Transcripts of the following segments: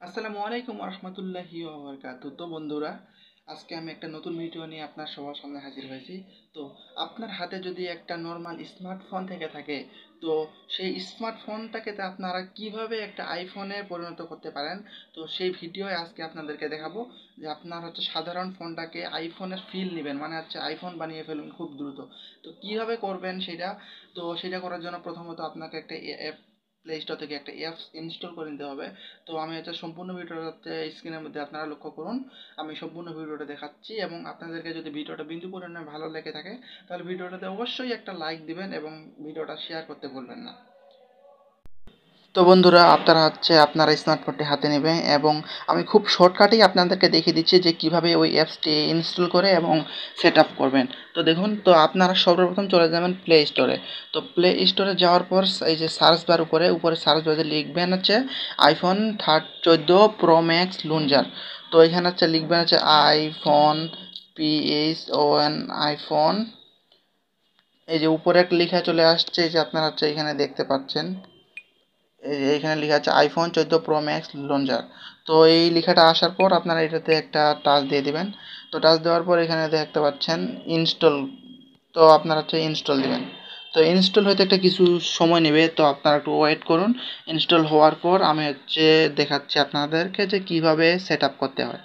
আসসালামু আলাইকুম রহমতুল্লাহি ওবরকাতু। তো বন্ধুরা, আজকে আমি একটা নতুন ভিডিও নিয়ে আপনার সবার সামনে হাজির হয়েছি। তো আপনার হাতে যদি একটা নর্মাল স্মার্টফোন থেকে থাকে, তো সেই স্মার্টফোনটাকে আপনারা কিভাবে একটা আইফোনে পরিণত করতে পারেন, তো সেই ভিডিও আজকে আপনাদেরকে দেখাবো। যে আপনার সাধারণ ফোনটাকে আইফোনের ফিল নেবেন, মানে আইফোন বানিয়ে ফেলুন খুব দ্রুত। তো কিভাবে করবেন সেটা, তো সেটা করার জন্য প্রথমত আপনাকে একটা অ্যাপ প্লে স্টোর থেকে একটা অ্যাপস ইনস্টল করে নিতে হবে। তো আমি সম্পূর্ণ ভিডিওটা স্ক্রিনের মধ্যে আপনারা লক্ষ্য করুন। আমি সম্পূর্ণ ভিডিওটা দেখাচ্ছি, এবং আপনাদেরকে যদি ভিডিওটা বিন্দু পরিমাণে ভালো লেগে থাকে তাহলে ভিডিওটাতে অবশ্যই একটা লাইক দিবেন এবং ভিডিওটা শেয়ার করতে ভুলবেন না। তো বন্ধুরা, আপনারা স্মার্টফোনটি হাতে নেবেন, এবং আমি খুব শর্টকাটেই আপনাদেরকে দেখিয়ে দিচ্ছি যে কিভাবে ওই অ্যাপসটি ইনস্টল করে এবং সেট আপ করবেন। তো দেখুন, তো আপনারা সর্বপ্রথম চলে যাবেন প্লে স্টোরে। তো প্লে স্টোরে যাওয়ার পর এই যে সার্চ বার উপরে সার্চ বারে লিখবেন আইফোন 14 প্রো ম্যাক্স লঞ্চার। তো এখানে লিখবেন আইফোন PHON আইফোন। এই যে উপরে একটা লেখা চলে আসছে, যে আপনারা এখানে দেখতে পাচ্ছেন, এইখানে লেখা আছে আইফোন 14 প্রো ম্যাক্স লঞ্চার। তো এই লেখাটা আসার পর আপনারা এটাতে একটা টাচ দিয়ে দিবেন। তো টাচ দেওয়ার পর এখানে দেখতে পাচ্ছেন ইনস্টল। তো আপনারা ইনস্টল দিবেন। তো ইনস্টল হতে একটা কিছু সময় নেবে, তো আপনারা একটু ওয়েট করুন। ইনস্টল হওয়ার পর আমি দেখাচ্ছি আপনাদেরকে যে কিভাবে সেট আপ করতে হয়।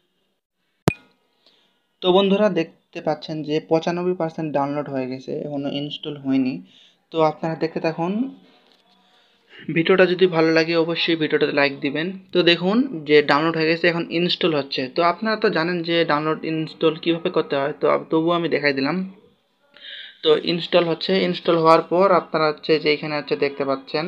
তো বন্ধুরা, দেখতে পাচ্ছেন যে 95% ডাউনলোড হয়ে গেছে, এখনো ইনস্টল হয়নি। তো আপনারা দেখতে থাকুন। ভিডিওটা যদি ভালো লাগে অবশ্যই ভিডিওটাতে লাইক দিবেন। তো দেখুন যে ডাউনলোড হয়ে গেছে, এখন ইনস্টল হচ্ছে। তো আপনারা তো জানেন যে ডাউনলোড ইনস্টল কীভাবে করতে হয়, তো তবুও আমি দেখাই দিলাম। তো ইনস্টল হচ্ছে। ইনস্টল হওয়ার পর আপনারা যে এখানে দেখতে পাচ্ছেন,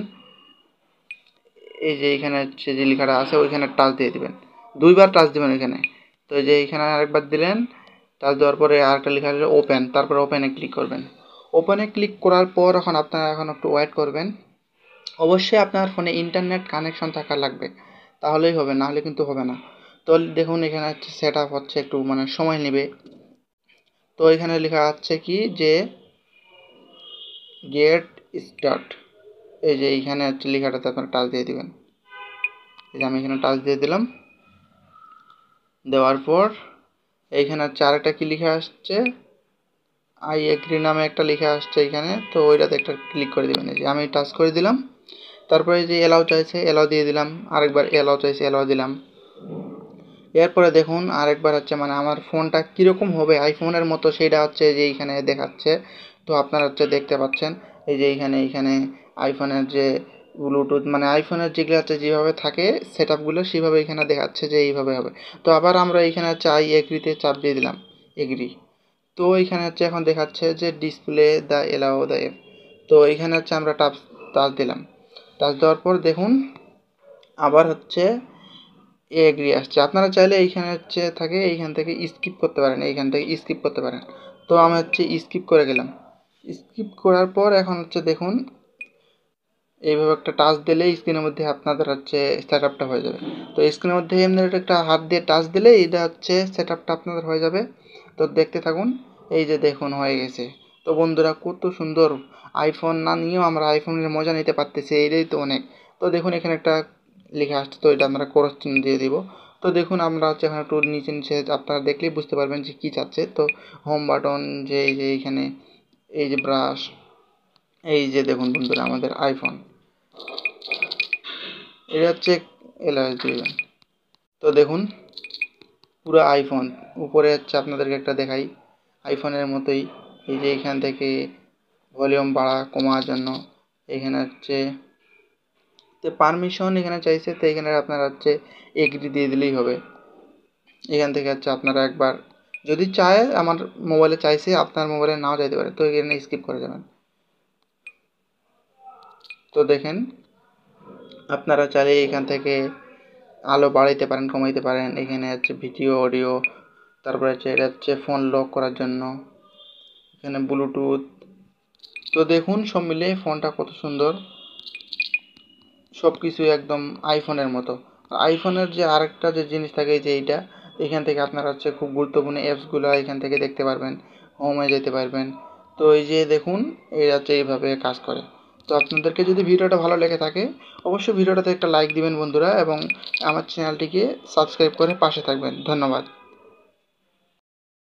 এই যে এখানে যে লেখাটা আছে ওইখানে টাচ দিয়ে দিবেন। দুইবার টাচ দিবেন এখানে। তো এই যে এখানে আরেকবার দিলেন, টাচ দেওয়ার পরে আরেকটা লেখা আছে ওপেন, তারপর ওপেনে ক্লিক করবেন। ওপেনে ক্লিক করার পর আপনারা একটু ওয়েট করবেন। অবশ্যই আপনার ফোনে ইন্টারনেট কানেকশন থাকা লাগবে, তাহলেই হবে, না হলে কিন্তু হবে না। তো দেখুন এখানে সেট আপ হচ্ছে, একটু মানে সময় নেবে। তো এখানে লেখা আছে কি যে গেট স্টার্ট। এই যে এইখানে লেখাটাতে আপনার টাচ দিয়ে দিবেন। এই যে আমি এখানে টাচ দিয়ে দিলাম। দেওয়ার পর এইখানে আরেকটা কি লেখা আসছে, আই এগ্রি নামে একটা লেখা আসছে এখানে। তো ওইটাতে একটা ক্লিক করে দেবেন। এই যে আমি টাচ করে দিলাম। তারপরে যে এলাও চাইছে এলাও দিয়ে দিলাম, আরেকবার এলাও চাইছে এলাও দিলাম। এরপরে দেখুন আরেকবার মানে আমার ফোনটা কীরকম হবে আইফোনের মতো সেটা যে এইখানে দেখাচ্ছে। তো আপনারা দেখতে পাচ্ছেন, এই যে এইখানে আইফোনের যে ব্লুটুথ, মানে আইফোনের যেগুলো যেভাবে থাকে সেট আপগুলো সেভাবে এখানে দেখাচ্ছে যে এইভাবে হবে। তো আবার আমরা এখানে আই এগ্রিতে চাপ দিয়ে দিলাম, এগ্রি। তো এখানে এখন দেখাচ্ছে যে display the allow the F. তো এখানে আমরা টাচ দিলাম। টাচ দেওয়ার পর দেখুন আবার এগ্রি আসছে। আপনারা চাইলে এইখানে থাকে এইখান থেকে স্কিপ করতে পারেন, এইখান থেকে স্কিপ করতে পারেন। তো আমি স্কিপ করে গেলাম। স্কিপ করার পর এখন দেখুন এইভাবে একটা টাচ দিলে স্ক্রিনের মধ্যে আপনাদের সেট আপটা হয়ে যাবে। তো স্ক্রিনের মধ্যে এমনি একটা হাত দিয়ে টাচ দিলে এটা সেট আপটা আপনাদের হয়ে যাবে। তো দেখতে থাকুন। এই যে দেখুন হয়ে গেছে। তো বন্ধুরা, কত সুন্দর! আইফোন না নিয়েও আমরা আইফোনের মজা নিতে পারতেছি, এটাই তো অনেক। তো দেখুন এখানে একটা লেখা আসছে, তো এটা আমরা ক্রস চিহ্ন দিয়ে দিব। তো দেখুন আমরা এখানে একটু নিচে আপনারা দেখলেই বুঝতে পারবেন যে কী চাচ্ছে। তো হোম বাটন, যে এই যে এইখানে এই যে ব্রাশ, এই যে দেখুন বন্ধুরা আমাদের আইফোন, এটা এলআইএস দিবেন। তো দেখুন পুরো আইফোন উপরে আপনাদেরকে একটা দেখাই, আইফোনের মতোই। এই যে এখান থেকে ভলিউম বাড়া কমার জন্য এখানে তো পারমিশন এখানে চাইছে, তো এখানে আপনারা এগ্রি দিয়ে দিলেই হবে। এখান থেকে আপনারা একবার যদি চায়, আমার মোবাইলে চাইছে, আপনার মোবাইলে নাও চাইতে পারে, তো এখানে স্কিপ করে যাবেন। তো দেখেন আপনারা চাইলে এখান থেকে আলো বাড়াইতে পারেন, কমাইতে পারেন। এখানে ভিডিও, অডিও, তারপরে এটা ফোন লক করার জন্য, এখানে ব্লুটুথ। তো দেখুন সব মিলে ফোনটা কত সুন্দর, সব কিছু একদম আইফোনের মতো। আইফোনের যে আরেকটা যে জিনিস থাকে যে এইটা, এখান থেকে আপনারা খুব গুরুত্বপূর্ণ অ্যাপসগুলো এখান থেকে দেখতে পারবেন, হোমে যেতে পারবেন। তো এই যে দেখুন এটা এইভাবে কাজ করে। তো আপনাদেরকে যদি ভিডিওটা ভালো লেগে থাকে অবশ্যই ভিডিওটাতে একটা লাইক দিবেন বন্ধুরা, এবং আমার চ্যানেলটিকে সাবস্ক্রাইব করে পাশে থাকবেন। ধন্যবাদ।